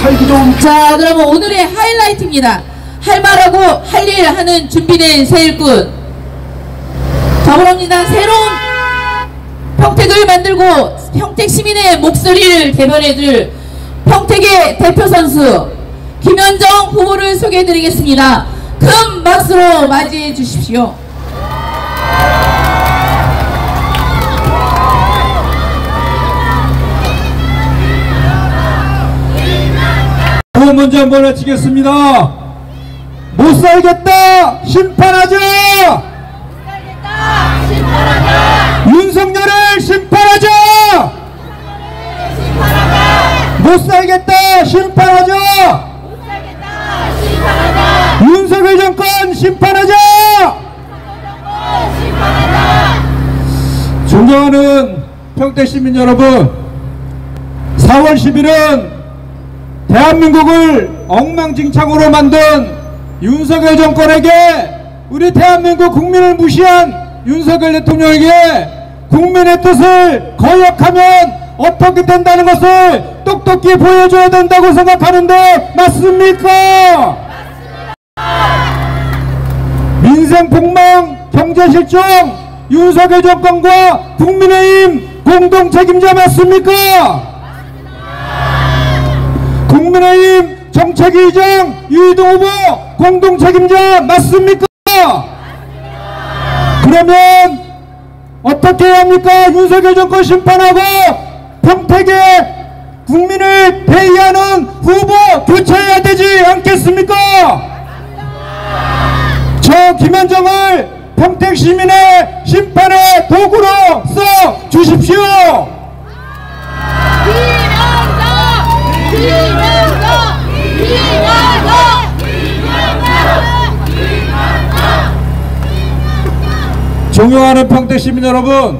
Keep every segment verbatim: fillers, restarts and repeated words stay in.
살기 좋은. 자, 그러면 오늘의 하이라이트입니다. 할 말하고 할 일 하는 준비된 새 일꾼 더불어민주당 새로운 평택을 만들고 평택 시민의 목소리를 대변해줄 평택의 대표 선수 김현정 후보를 소개해드리겠습니다. 큰 박수로 맞이해 주십시오. 먼저 한번 외치겠습니다. 못살겠다 심판하자! 못살겠다 심판하자! 윤석열을 심판하자! 심판하자! 못살겠다 심판하자! 못살겠다 심판하자! 윤석열 정권 심판하자! 심판하자! 존경하는 평택 시민 여러분, 사월 십일은 대한민국을 엉망진창으로 만든 윤석열 정권에게, 우리 대한민국 국민을 무시한 윤석열 대통령에게 국민의 뜻을 거역하면 어떻게 된다는 것을 똑똑히 보여줘야 된다고 생각하는데 맞습니까? 민생 폭망, 경제 실종, 윤석열 정권과 국민의힘 공동 책임자 맞습니까? 국민의힘 정책위의장 유이동 후보 공동 책임자 맞습니까? 그러면 어떻게 해야 합니까? 윤석열 정권 심판하고 평택의 국민을 대의하는 후보 교체해야 되지 않겠습니까? 저 김현정을 평택 시민의 심판의 도구로 써 주십시오. 존경하는 평택 시민 여러분,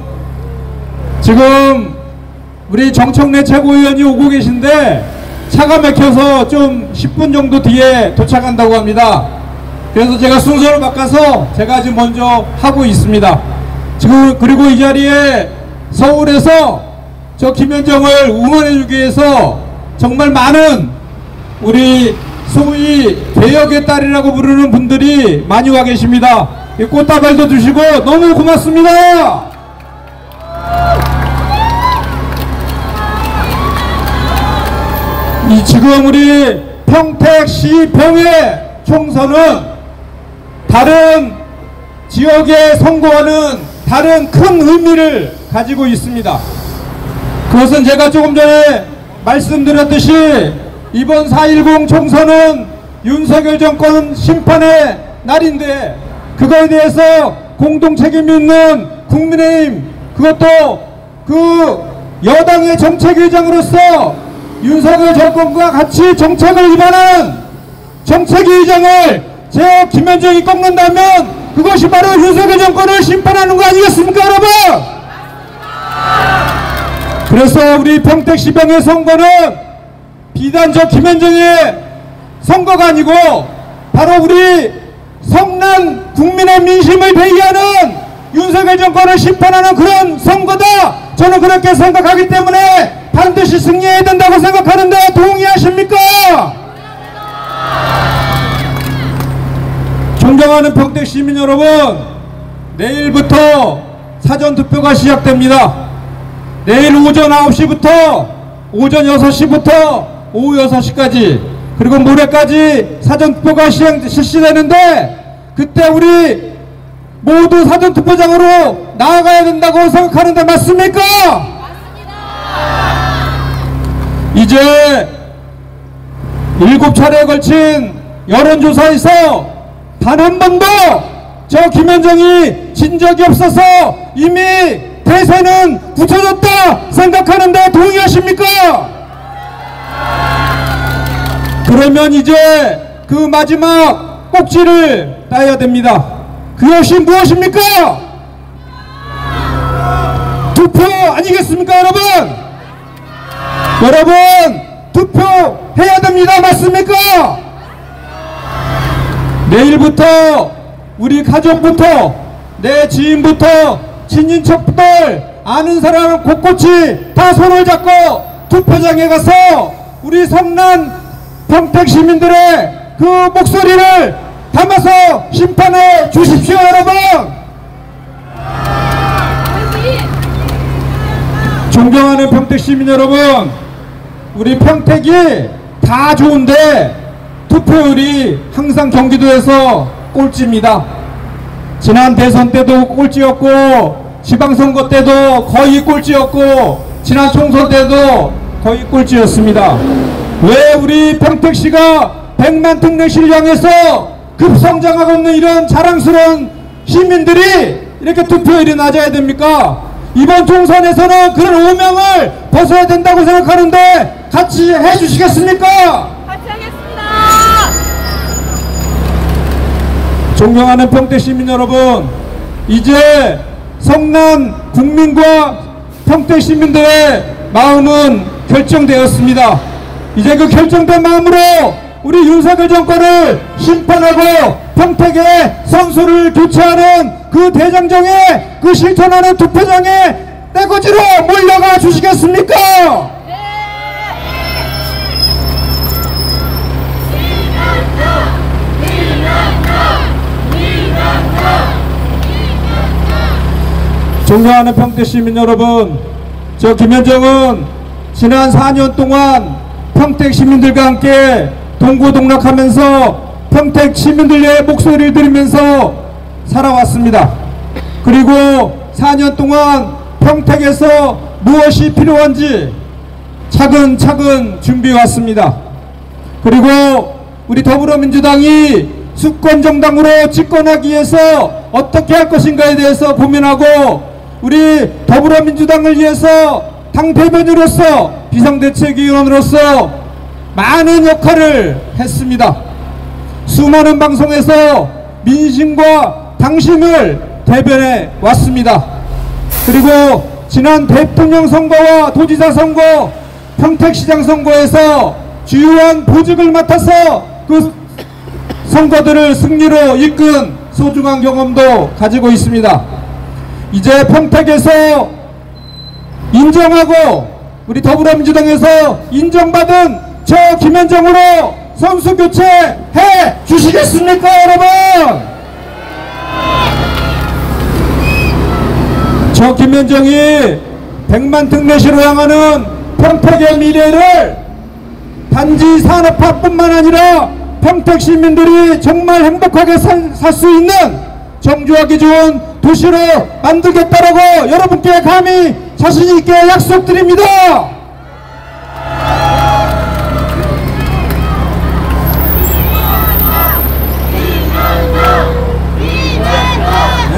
지금 우리 정청래 최고위원이 오고 계신데 차가 막혀서 좀 십 분 정도 뒤에 도착한다고 합니다. 그래서 제가 순서를 바꿔서 제가 지금 먼저 하고 있습니다. 지금 그리고 이 자리에 서울에서 저 김현정을 응원해주기 위해서 정말 많은 우리 소위 개혁의 딸이라고 부르는 분들이 많이 와 계십니다. 꽃다발도 주시고 너무 고맙습니다. 이 지금 우리 평택시 병의 총선은 다른 지역의 선거와는 다른 큰 의미를 가지고 있습니다. 그것은 제가 조금 전에 말씀드렸듯이 이번 사 일공 총선은 윤석열 정권 심판의 날인데, 그거에 대해서 공동 책임 있는 국민의힘, 그것도 그 여당의 정책위의장으로서 윤석열 정권과 같이 정책을 위반한 정책위의장을 제 김현정이 꺾는다면 그것이 바로 윤석열 정권을 심판하는 거 아니겠습니까, 여러분? 그래서 우리 평택시병의 선거는 비단 저 김현정의 선거가 아니고 바로 우리 성난 국민의 민심을 대의하는 윤석열 정권을 심판하는 그런 선거다, 저는 그렇게 생각하기 때문에 반드시 승리해야 된다고 생각하는데 동의하십니까? 존경하는 평택 시민 여러분, 내일부터 사전투표가 시작됩니다. 내일 오전 아홉 시부터 오전 여섯 시부터 오후 여섯 시까지, 그리고 모레까지 사전투표가 시행, 실시되는데 그때 우리 모두 사전투표장으로 나아가야 된다고 생각하는데 맞습니까? 맞습니다. 이제 일곱 차례에 걸친 여론조사에서 단 한 번도 저 김현정이 진 적이 없어서 이미 대세는 굳혀졌다 생각하는데 동의하십니까? 그러면 이제 그 마지막 꼭지를 따야 됩니다. 그것이 무엇입니까? 투표 아니겠습니까, 여러분? 여러분, 투표해야 됩니다. 맞습니까? 내일부터 우리 가족부터 내 지인부터 친인척들 아는 사람 곳곳이 다 손을 잡고 투표장에 가서 우리 성난 평택 시민들의 그 목소리를 담아서 심판해 주십시오, 여러분. 존경하는 평택 시민 여러분, 우리 평택이 다 좋은데 투표율이 항상 경기도에서 꼴찌입니다. 지난 대선 때도 꼴찌였고, 지방선거 때도 거의 꼴찌였고, 지난 총선 때도 거의 꼴찌였습니다. 왜 우리 평택시가 백만 특례시를 향해서 급성장하고 있는 이런 자랑스러운 시민들이 이렇게 투표율이 낮아야 됩니까? 이번 총선에서는 그런 오명을 벗어야 된다고 생각하는데 같이 해주시겠습니까? 같이 하겠습니다. 존경하는 평택 시민 여러분, 이제 성남 국민과 평택 시민들의 마음은 결정되었습니다. 이제 그 결정된 마음으로 우리 윤석열 정권을 심판하고 평택의 선수를 교체하는 그 대장정에, 그 실천하는 투표장에 떼거지로 몰려가 주시겠습니까? 존경하는 평택 시민 여러분, 저 김현정은 지난 사 년 동안 평택 시민들과 함께 동고동락하면서 평택 시민들의 목소리를 들으면서 살아왔습니다. 그리고 사 년 동안 평택에서 무엇이 필요한지 차근차근 준비해왔습니다. 그리고 우리 더불어민주당이 수권정당으로 집권하기 위해서 어떻게 할 것인가에 대해서 고민하고, 우리 더불어민주당을 위해서 당대변인으로서 비상대책위원으로서 많은 역할을 했습니다. 수많은 방송에서 민심과 당심을 대변해 왔습니다. 그리고 지난 대통령 선거와 도지사 선거, 평택시장 선거에서 주요한 보직을 맡아서 그 선거들을 승리로 이끈 소중한 경험도 가지고 있습니다. 이제 평택에서 인정하고 우리 더불어민주당에서 인정받은 저 김현정으로 선수 교체해 주시겠습니까, 여러분? 저 김현정이 백만 특례시로 향하는 평택의 미래를 단지 산업화뿐만 아니라 평택 시민들이 정말 행복하게 살 수 있는 정주하기 좋은 도시로 만들겠다라고 여러분께 감히 자신 있게 약속드립니다. 네?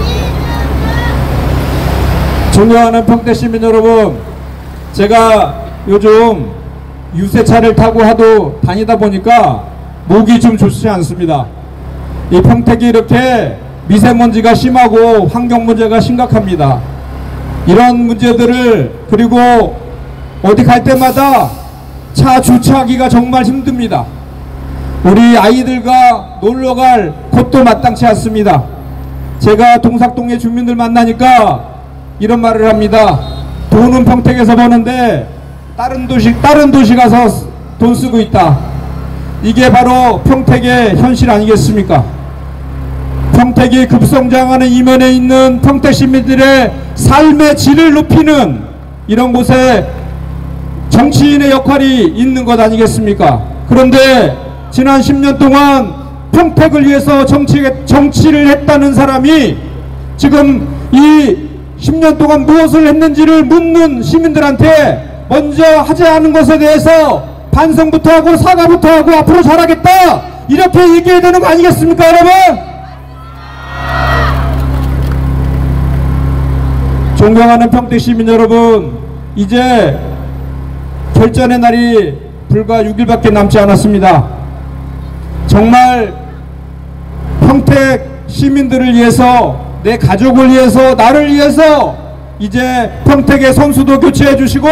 존경하는 평택 시민 여러분, 제가 요즘 유세차를 타고 하도 다니다 보니까 목이 좀 좋지 않습니다. 이 평택이 이렇게 미세먼지가 심하고 환경 문제가 심각합니다. 이런 문제들을, 그리고 어디 갈 때마다 차 주차하기가 정말 힘듭니다. 우리 아이들과 놀러갈 곳도 마땅치 않습니다. 제가 동삭동의 주민들 만나니까 이런 말을 합니다. 돈은 평택에서 버는데 다른 도시 다른 도시 가서 돈 쓰고 있다. 이게 바로 평택의 현실 아니겠습니까? 평택이 급성장하는 이면에 있는 평택 시민들의 삶의 질을 높이는 이런 곳에 정치인의 역할이 있는 것 아니겠습니까? 그런데 지난 십 년 동안 평택을 위해서 정치, 정치를 했다는 사람이 지금 이 십 년 동안 무엇을 했는지를 묻는 시민들한테 먼저 하지 않은 것에 대해서 반성부터 하고 사과부터 하고 앞으로 잘하겠다, 이렇게 얘기해야 되는 거 아니겠습니까, 여러분? 존경하는 평택 시민 여러분, 이제 결전의 날이 불과 육 일밖에 남지 않았습니다. 정말 평택 시민들을 위해서, 내 가족을 위해서, 나를 위해서 이제 평택의 선수도 교체해 주시고,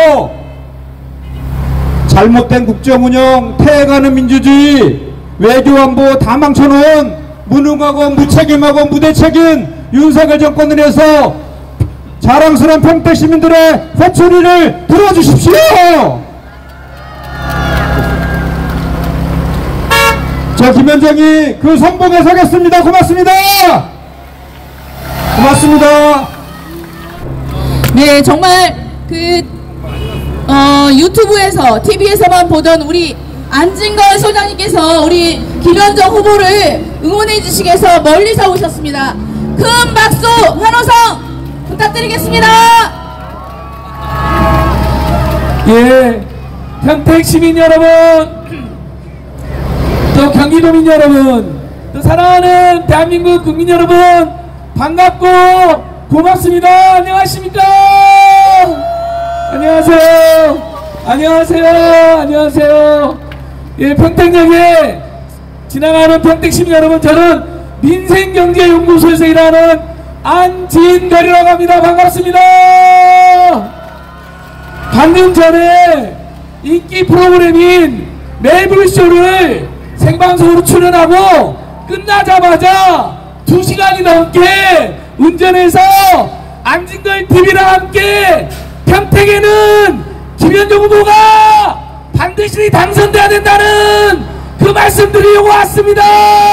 잘못된 국정운영, 퇴행하는 민주주의, 외교안보 다 망쳐놓은 무능하고 무책임하고 무대책인 윤석열 정권을 위해서 자랑스러운 평택 시민들의 호소리를 들어주십시오. 저 김현정이 그 선봉에 서겠습니다. 고맙습니다. 고맙습니다. 네, 정말 그 어, 유튜브에서 티비에서만 보던 우리 안진걸 소장님께서 우리 김현정 후보를 응원해 주시기 위해서 멀리서 오셨습니다. 큰 박수 환호성 부탁드리겠습니다. 예, 평택 시민 여러분, 또 경기도민 여러분, 또 사랑하는 대한민국 국민 여러분, 반갑고 고맙습니다. 안녕하십니까? 안녕하세요. 안녕하세요. 안녕하세요. 예, 평택역에 지나가는 평택 시민 여러분, 저는 민생경제연구소에서 일하는 안진걸이라고 합니다. 반갑습니다. 방금 전에 인기 프로그램인 매불쇼를 생방송으로 출연하고 끝나자마자 두 시간이 넘게 운전해서 안진걸 티비랑 함께 평택에는 김현정 후보가 반드시 당선돼야 된다는 그 말씀 드리려고 왔습니다.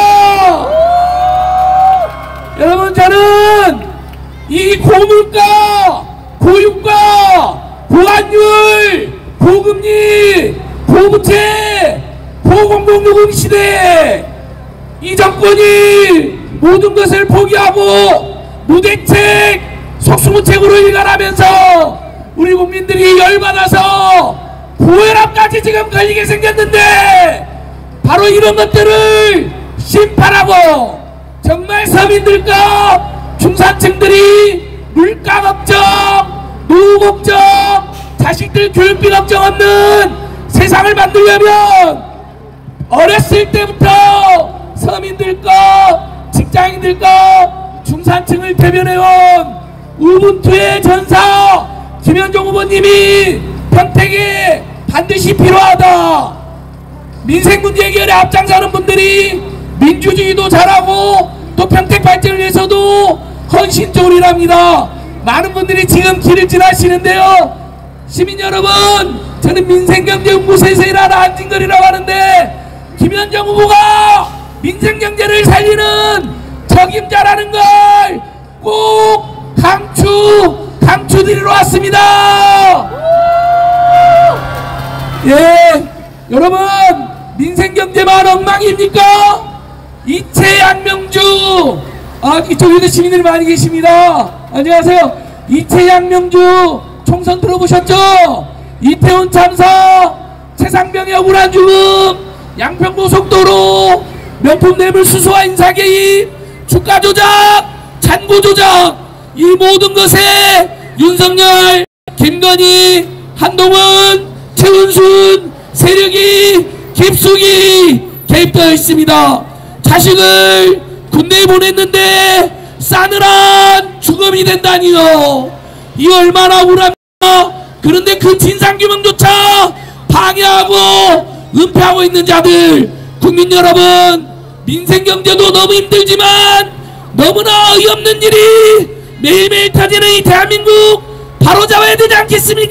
여러분, 저는 이 고물가, 고유가, 고환율, 고금리, 고부채, 고공동요금 시대에 이 정권이 모든 것을 포기하고 무대책, 속수무책으로 일관하면서 우리 국민들이 열받아서 고혈압까지 지금 걸리게 생겼는데, 바로 이런 것들을 심판하고 정말 서민들과 중산층들이 물가 걱정, 노후 걱정, 자식들 교육비 걱정 없는 세상을 만들려면 어렸을 때부터 서민들과 직장인들과 중산층을 대변해온 우분투의 전사 김현정 후보님이 평택에 반드시 필요하다. 민생 문제 해결에 앞장서는 분들이 민주주의도 잘하고 또 평택 발전을 위해서도 헌신적으로 일합니다. 많은 분들이 지금 길을 지나시는데요. 시민 여러분, 저는 민생경제연구소에서 일하는 안진걸이라고 하는데, 김현정 후보가 민생경제를 살리는 적임자라는 걸 꼭 강추, 강추드리러 왔습니다. 예, 여러분, 민생경제만 엉망입니까? 이채 양명주, 아, 이쪽에도 시민들이 많이 계십니다. 안녕하세요. 이채 양명주 총선 들어보셨죠? 이태원 참사, 최상병의 억울한 죽음, 양평고속도로, 명품 뇌물 수수와 인사개입, 주가 조작, 잔고 조작, 이 모든 것에 윤석열, 김건희, 한동훈, 최은순 세력이 깊숙이 개입되어 있습니다. 자식을 군대에 보냈는데 싸늘한 죽음이 된다니요. 이 얼마나 억울합니까? 그런데 그 진상규명조차 방해하고 은폐하고 있는 자들, 국민 여러분, 민생경제도 너무 힘들지만 너무나 어이없는 일이 매일매일 터지는 이 대한민국 바로잡아야 되지 않겠습니까?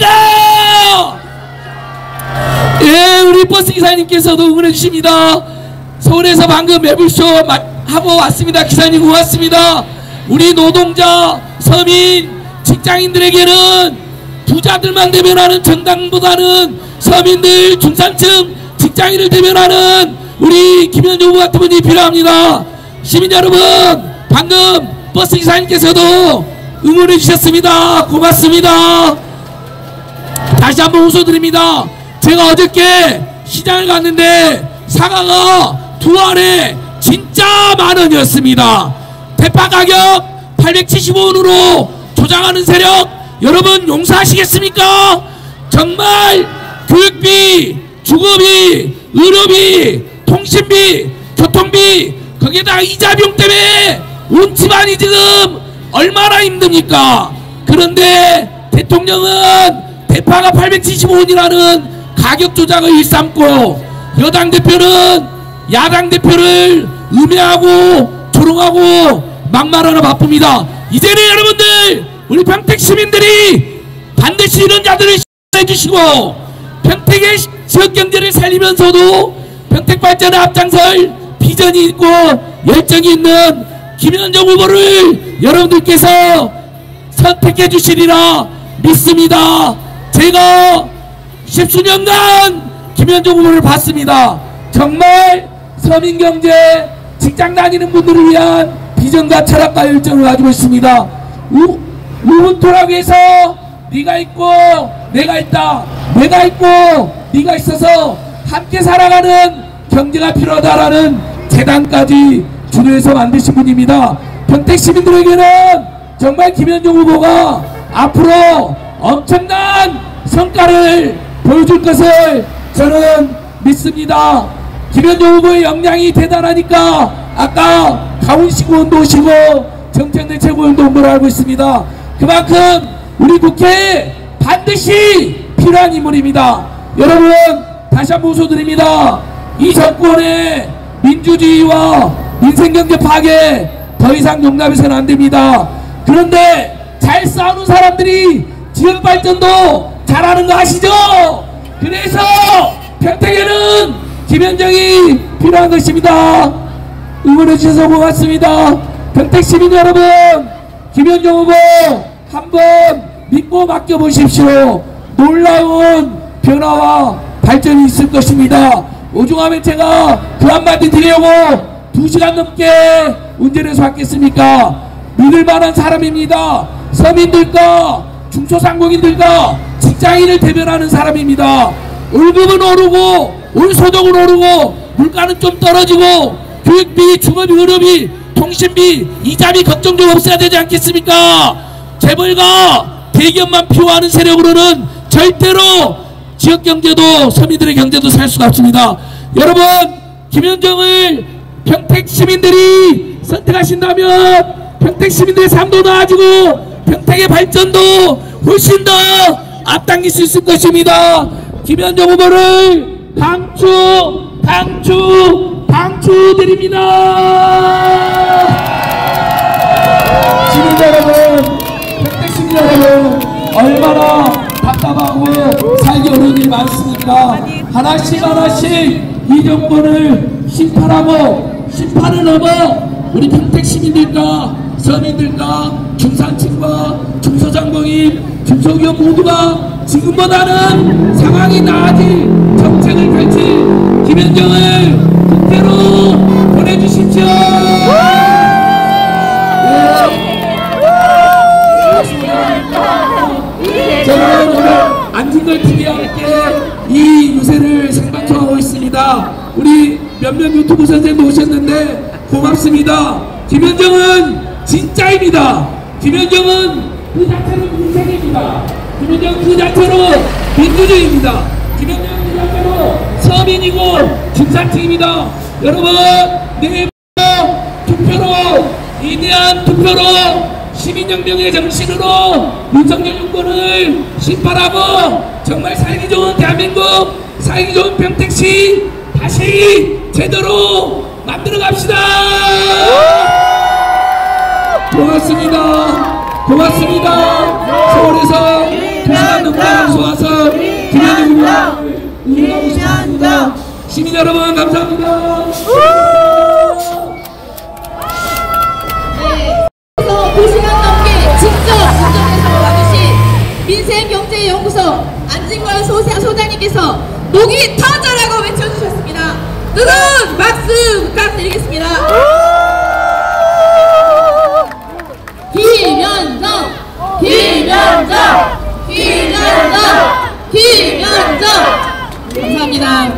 예, 우리 버스기사님께서도 응원해 주십니다. 서울에서 방금 매불쇼 하고 왔습니다. 기사님 고맙습니다. 우리 노동자, 서민, 직장인들에게는 부자들만 대변하는 정당보다는 서민들, 중산층, 직장인을 대변하는 우리 김현정 후보 같은 분이 필요합니다. 시민 여러분, 방금 버스기사님께서도 응원해 주셨습니다. 고맙습니다. 다시 한번 호소드립니다. 제가 어저께 시장을 갔는데 사과가 두 알에 진짜 만 원이었습니다. 대파 가격 팔백칠십오 원으로 조장하는 세력 여러분 용서하시겠습니까? 정말 교육비, 주거비, 의료비, 통신비, 교통비, 거기에다가 이자 비용 때문에 온 집안이 지금 얼마나 힘듭니까? 그런데 대통령은 대파가 팔백칠십오 원이라는 가격 조작을 일삼고 여당 대표는 야당 대표를 음해하고 조롱하고 막말하러 바쁩니다. 이제는 여러분들, 우리 평택 시민들이 반드시 이런 자들을 해주시고 평택의 지역경제를 살리면서도 평택 발전에 앞장설 비전이 있고 열정이 있는 김현정 후보를 여러분들께서 선택해 주시리라 믿습니다. 제가 십수년간 김현정 후보를 봤습니다. 정말 서민경제 직장 다니는 분들을 위한 비전과 철학과 열정을 가지고 있습니다. 우, 우분투락에서 네가 있고 내가 있다, 내가 있고 네가 있어서 함께 살아가는 경제가 필요하다라는 재단까지 주도해서 만드신 분입니다. 평택 시민들에게는 정말 김현정 후보가 앞으로 엄청난 성과를 보여줄 것을 저는 믿습니다. 김현정 후보의 역량이 대단하니까 아까 강훈시의원도 오시고 정책내 최고위원도 온 걸로 알고 있습니다. 그만큼 우리 국회에 반드시 필요한 인물입니다. 여러분 다시 한번 호소드립니다. 이 정권의 민주주의와 민생경제 파괴 더 이상 용납해서는 안됩니다. 그런데 잘 싸우는 사람들이 지역발전도 잘하는 거 아시죠? 그래서 평택에는 김현정이 필요한 것입니다. 응원해주셔서 고맙습니다. 평택시민 여러분, 김현정 후보 한번 믿고 맡겨보십시오. 놀라운 변화와 발전이 있을 것입니다. 오죽하면 제가 그 한마디 드리려고 두 시간 넘게 운전해서 왔겠습니까? 믿을 만한 사람입니다. 서민들과 중소상공인들과 직장인을 대변하는 사람입니다. 월급은 오르고 올소득은 오르고 물가는 좀 떨어지고 교육비, 주거비, 의료비, 통신비, 이자비 걱정 좀 없어야 되지 않겠습니까? 재벌과 대기업만 피워하는 세력으로는 절대로 지역경제도 서민들의 경제도 살 수가 없습니다. 여러분 김현정을 평택 시민들이 선택하신다면 평택 시민들의 삶도 나아지고 평택의 발전도 훨씬 더 앞당길 수 있을 것입니다. 김현정 후보를 강추 강추 강추드립니다. 시민 여러분, 평택 시민 여러분, 얼마나 답답하고 살기 어려운 일이 많습니까? 하나씩 하나씩 이 정권을 심판하고 심판을 넘어 우리 평택 시민들과 서민들과 중산층과 중소상공인, 중소기업 모두가 지금보다는 상황이 나아질 정책을 펼칠 김현정을 국회로 보내주십시오. 네. 저는 오늘 안진걸 티비와 함께 이 유세를 생방송하고 있습니다. 우리 몇몇 유튜브 선생님도 오셨는데 고맙습니다. 김현정은 진짜입니다. 김현정은 그 자체로 민생입니다. 김현정은 그 자체로 민주주의입니다. 김현정은 그 자체로 서민이고 중산층입니다. 여러분 내일 투표로, 위대한 투표로 시민혁명의 정신으로 윤석열 정권을 심판하고 정말 살기 좋은 대한민국, 살기 좋은 평택시 다시 제대로 만들어 갑시다. 고맙습니다. 고맙습니다. 서울에서 두 시간 넘게 방송 와서 김현정 후보를 응원하고 싶습니다. 시민 여러분 감사합니다. 네, 그래서 두 시간 넘게 직접 운전해서 와주신 민생경제연구소 안진걸 소사, 소장님께서 목이 터져라고 외쳐주셨습니다. 뜨거운 박수 부탁드리겠습니다. 김현정, 김현정, 김현정, 김현정. 감사합니다.